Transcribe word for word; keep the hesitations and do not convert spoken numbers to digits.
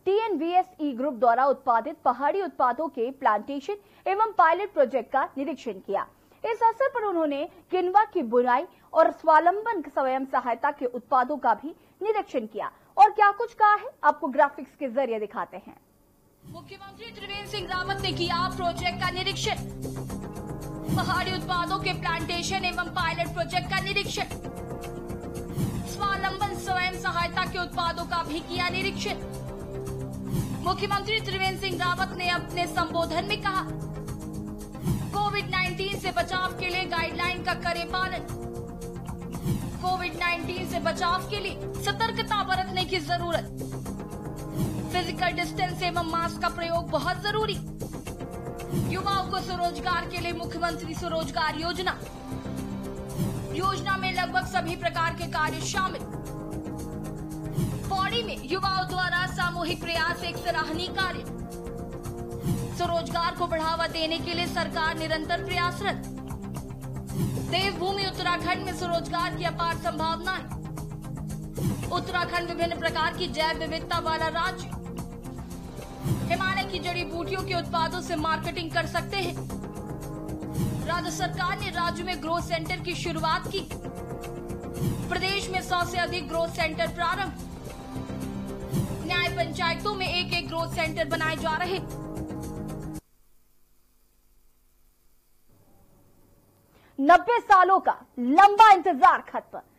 टीएनवीएसई group द्वारा उत्पादित पहाड़ी उत्पादों के प्लांटेशन एवं पायलट प्रोजेक्ट का निरीक्षण किया। इस अवसर पर उन्होंने किनवा की बुनाई और स्वावलंबन स्वयं सहायता के उत्पादों का भी निरीक्षण किया। और क्या कुछ कहा है, आपको ग्राफिक्स के जरिए दिखाते हैं। मुख्यमंत्री त्रिवेंद्र सिंह रावत ने किया प्रोजेक्ट का निरीक्षण। पहाड़ी उत्पादों के प्लांटेशन एवं पायलट प्रोजेक्ट का निरीक्षण। स्वावलंबन स्वयं सहायता के उत्पादों का भी किया निरीक्षण। मुख्यमंत्री त्रिवेंद्र सिंह रावत ने अपने संबोधन में कहा, कोविड नाइन्टीन से बचाव के लिए गाइडलाइन का करें पालन। कोविड नाइन्टीन से बचाव के लिए सतर्कता बरतने की जरूरत। फिजिकल डिस्टेंस एवं मास्क का प्रयोग बहुत जरूरी। युवाओं को स्वरोजगार के लिए मुख्यमंत्री स्वरोजगार योजना। योजना में लगभग सभी प्रकार के कार्य शामिल। पौड़ी में युवाओं द्वारा सामूहिक प्रयास एक सराहनीय कार्य। स्वरोजगार को बढ़ावा देने के लिए सरकार निरंतर प्रयासरत। देवभूमि उत्तराखंड में स्वरोजगार की अपार संभावनाएं। उत्तराखंड विभिन्न प्रकार की जैव विविधता वाला राज्य। हिमालय की जड़ी बूटियों के उत्पादों से मार्केटिंग कर सकते हैं। राज्य सरकार ने राज्य में ग्रोथ सेंटर की शुरुआत की। प्रदेश में सौ से अधिक ग्रोथ सेंटर प्रारंभ। न्याय पंचायतों में एक एक ग्रोथ सेंटर बनाए जा रहे। नब्बे सालों का लंबा इंतजार खत्म।